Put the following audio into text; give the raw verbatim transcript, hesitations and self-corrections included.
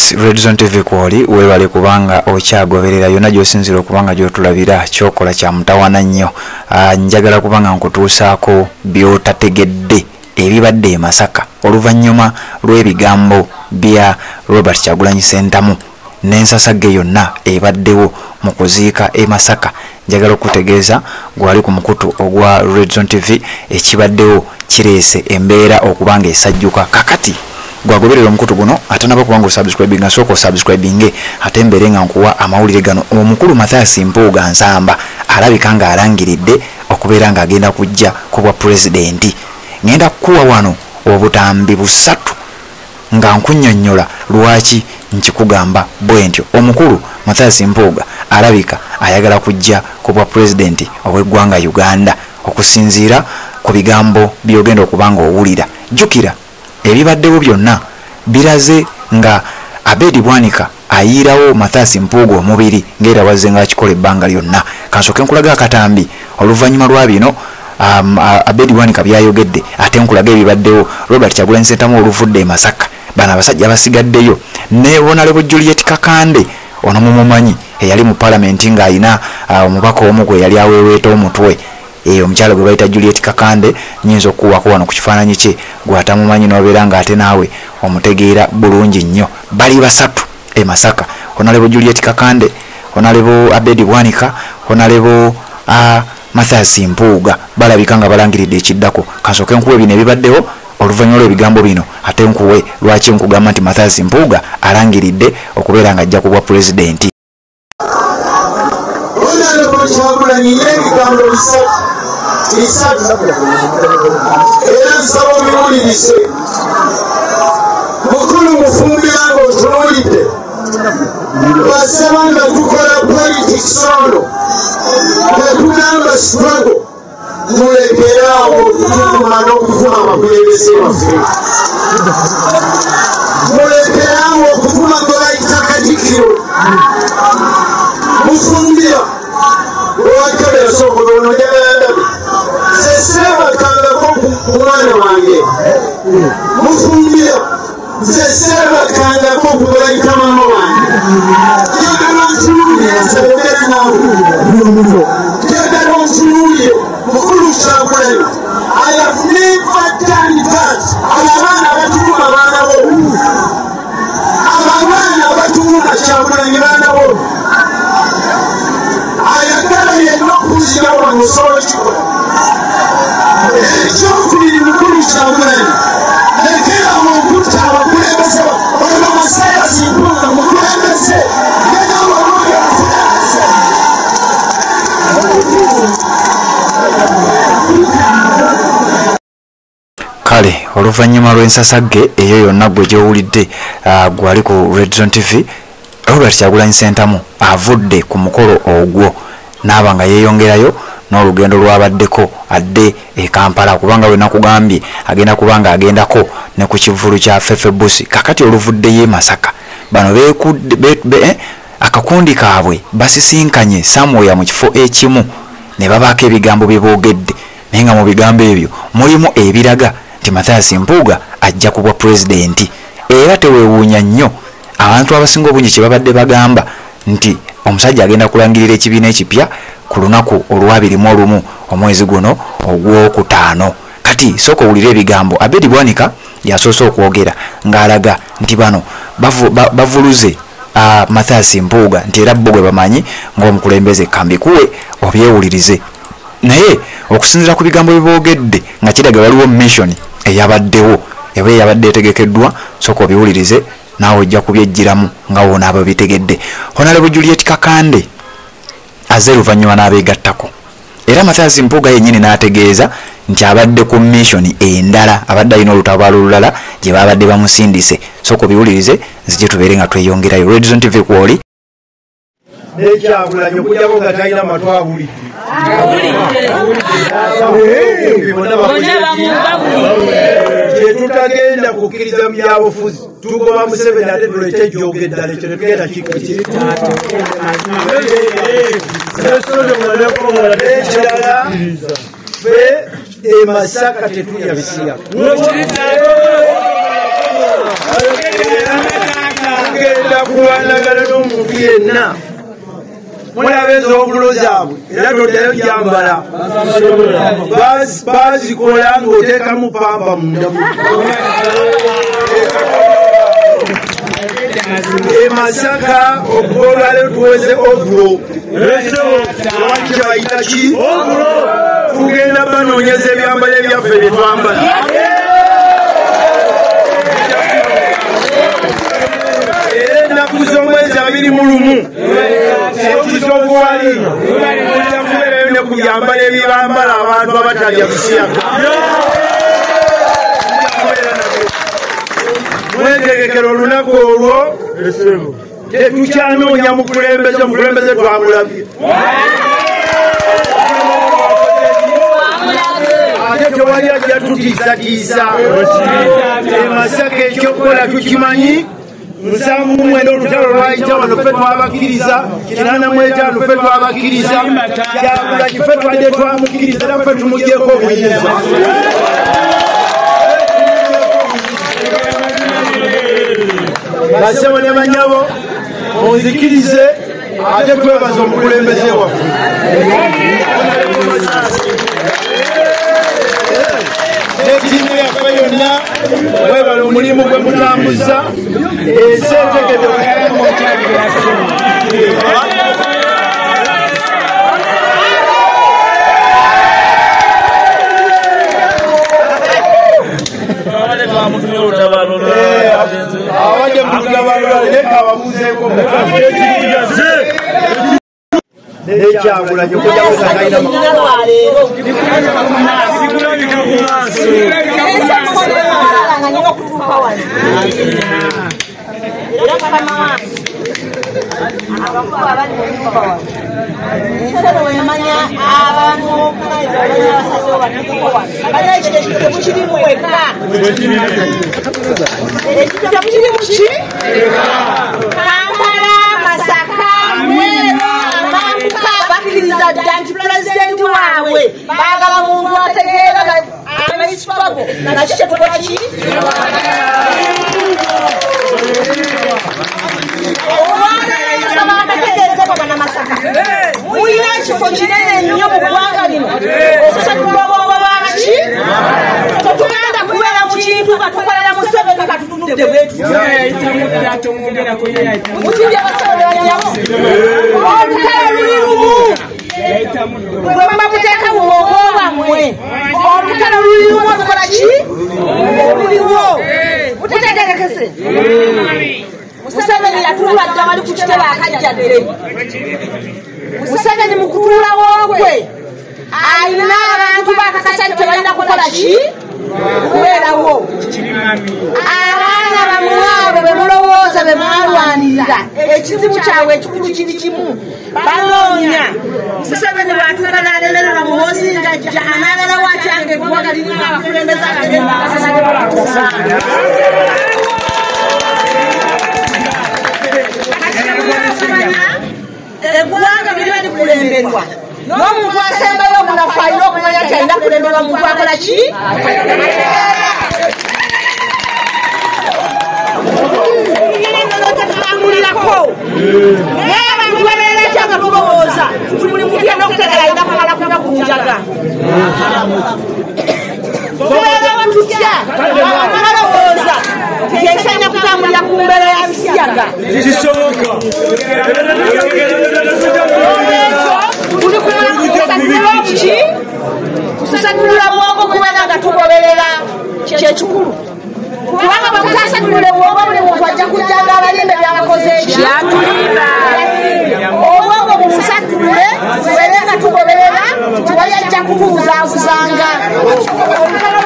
Yes, Redzone T V kwoli webale kubanga okyagoberera yonna gyosinzira okubanga gyotulabira kyokola kya mutawana nnyo. Uh, njagala kubanga nkutuusaako byotategedde ebibadde e Masaka oluvannyuma lw'ebigambo bya Robert Kyagulanyi Ssentamu n'ensasage yonna ebaddewo mu kuziika e Masaka. Njagala okutegeeza gwali ku mukutu ogwa Redzone T V ekibaddewo kireese embeera okubanga esajjuka kakati gwagoberera omukutu guno atanaba kubanga subscribing asoko subscribing ate mbere nga nkuwa amawulire gano omukulu Mathias Mpuuga Nsamba alabika nga alangiridde okubeera nga agenda kujja ku bwa president. Ngenda kuwa wano obutambi busatu nga nkunnyonnyola lwaki nkikugamba bwentyo. Omukulu Mathias Mpuuga alabika ayagala kujja ku bwa president obw'eggwanga Uganda okusinziira ku bigambo byogenda okubanga owulira. Jjukira ebibaddewo byonna biraze nga Abedi Bwanika ayirawo Mathias Mpuuga omubiri ng'era wazze nga akikola ebbanga lyonna. Kansooke nkulaga akatambi oluvannyuma lwa bino um, Abedi Bwanika byayogedde ate nkulaga ebibaddewo Robert Kyagulanyi Ssentamu oluvudde e Masaka bana abasajja basigaddeyo ne Honorable Juliet Kakande ono mumumanyi eyali mu parliament ng'ayina uh, omubaka omu gwe yali aweeweeta omutwe. Eyo omukyala gwe bayita Juliet Kakande nyinza okuwako wano ku kifaananyi kye gwatamumanyi n'obeera ng'ate naawe omutegeera bulungi nnyo. Bali basatu e Masaka, Honorable Juliet Kakande, Honorable Abedi Bwanika, Honorable uh, Mathias Mpuuga balabika nga balangiridde ekiddako. Kansooke nkuwe bino ebibaddewo oluvannyuma lw'ebigambo bino ate nkuwe lwaki nkugamba nti Mathias Mpuuga alangiridde okubeera ng'ajja ku bwa pulezidenti. Mukulu mufumbira ngo otunuulidde basaba nga tukola politics ono tetugamba struggle mulekeraawo okutuluma n'okuvuma abakulembeze baffe mulekeraawo okuvuma gwe bayita Katikkiro mufumbira lwakebera sookola ono njagala ndabe seseebakangako ku mwana wange mufumbira nze seebakangako ku gwe bayita mama wange njagala ntunuulire nzayogera naawe njagala ntunuulire mukulu Kyagulanyi I have never done that. Abaana abatuguma baana bo abaana abatuguma Kyagulanyi baana bo ayagala yenna okuzira wano osobola kikola. Ekyokubiri mukulu Kyagulanyi lekerawo okutta abakulembeze ono Mathias Mpuuga mukulembeze genawo omwoyo okulembeze. Kale oluvannyuma lw'ensasage eyo yonna gwe gyowulidde uh, gwali ku Redzone T V Robert Kyagulanyi Ssentamu avudde ku mukolo ogwo n'aba nga yeeyongerayo n'olugendo lwabaddeko adde e Kampala kubanga we nakugambye agenda kubanga agendako ne ku kivulu kya Fefe Busi kakati oluvuddeyo e Masaka bano beekudde be, be, eh, akakundi kaabwe basisinkanye Samuel mu kifo ekimu ne babaako ebigambo bye boogedde naye nga mu bigambo ebyo mulimu ebiraga nti Mathias Mpuuga ajja ku bwa pulezidenti. Era teweewuunya nnyo abantu abasinga obungi kye babadde bagamba nti omusajja agenda kulangirira ekibiina ekipya ku lunaku olwabiri mu olumu omwezi guno ogwokutaano. Kati sooka owulira ebigambo Abedi Bwanika yasoose okwogera ng'alaga nti bano bavu, bavuluze uh, Mathias Mpuuga nti era bo gwe bamanyi ng'omukulembeze kambikuwe obyewulirize. Naye okusinziira ku bigambo bye boogedde nga kiraga waliwo mission eyabaddewo eba eyabadde etegekeddwa sooka obiwulirize naawe ojja kubyejjiramu nga woona ababitegedde. Honorable Juliet Kakande azze luvannyuma n'abeegattako era Mathias Mpuuga yennyini n'ategeeza nti abadde ku mission endala abadde alina olutabaalo olulala gye babadde bamusindise. Sooka obiwulirize nzije tubeere nga tweyongerayo. Redzone T V kwoli Kyagulanyi okujjako nga talina matu abulidde tetutagenda kukkiriza mu byabufuzi tugoba Museveni ate tuleke ejjoogeddala ekyo tetugenda ekirala fe e Masaka tetulya bisiya kulwanagana n'omuntu yenna mulaba ez'obulo zaabwe era toddayo gyambala bazikola ng'oteekamu pamba munda e Masaka okubolwaleero tuweze ovulo waki kyebayita ki tugenda banoonyeza ebyambalo ebyaffe bye twambala era ennaku z'omwezi abiri mu lumu ekizoobuwali ojja kubeerayo ne ku byambalo ebibambala abantu abatalya busiyaga mwetegekera olunaku olwo tetukyanoonya mukulembeze omukulembeze twamulabye ate tewali ajja tutiisatiisa e Masaka ekyokukola tukimanyi nsanvu mwenda olutalo lwayita wano ffe twabakkiriza kinaana mu etaano ffe twabakkiriza Kyagulanyi ffe twadde twamukkiriza era ffe tumugyeko obuyinza basebo ne banyabo munzikirize ate twebaza omukulembeze waffe n'ettiimu yaffe yonna webala omulimu gwe mutambuza ensi etegedde abajja mututabalula leka ababuuzeeko Kyagulanyi okujja kusakaina Danti president wawe bagala muntu ategeera amaispago nakike tukolaki muyina ekifo kinene nnyo mu ggwanga lino okusakulwa bwobabaki tetugenda kubeera mu kintu nga tukolera Museveni nga tutunudde bwetu mutibye basobolanyabo olutalo luli lumu bwe bamuteeka mu bwongo bwammwe olutalo luli lumu olukola ki oluliwo mutegeerekese Museveni yatulula dda wali ku kitebe akajjadde Museveni mu kutuulawo kwe alina abantu bakakasa nti tebalina kukola ki kubeerawo abaana bamwabo be mulowooza be mwalwanirira ekizibu kyabwe ekikulu kiri kimu banoonya Museveni bwatuuka n'alemererwa mu Muzinga jja anaagalawo atyanga eggwanga lirimu abakulembeze abagenda bakasa ne balatuusa eggwanga liriba likulemberwa n'omuntu asembayo omunafu alina okumanya nti alina kulemberwa muntu akola ki tetutambulirako naye abantu babeera etya nga tulowooza nti buli muntu yenna okutegera alina kamala kuba ku njaga tubeerawo tutya abantu balowooza nti esaina kutambulira ku mbeera ya bisiyaga tuli kumala kutusagulira obuki tusagulira bwongo kubeera nga tugoberera kyekikulu kubanga bwemutasagulire bwongo buli muntu ajja kujjanga abalimbe byabakoze eki obwongo bumusagulire tubeere nga tugoberera tiwali ajja kubuuzaabuzanga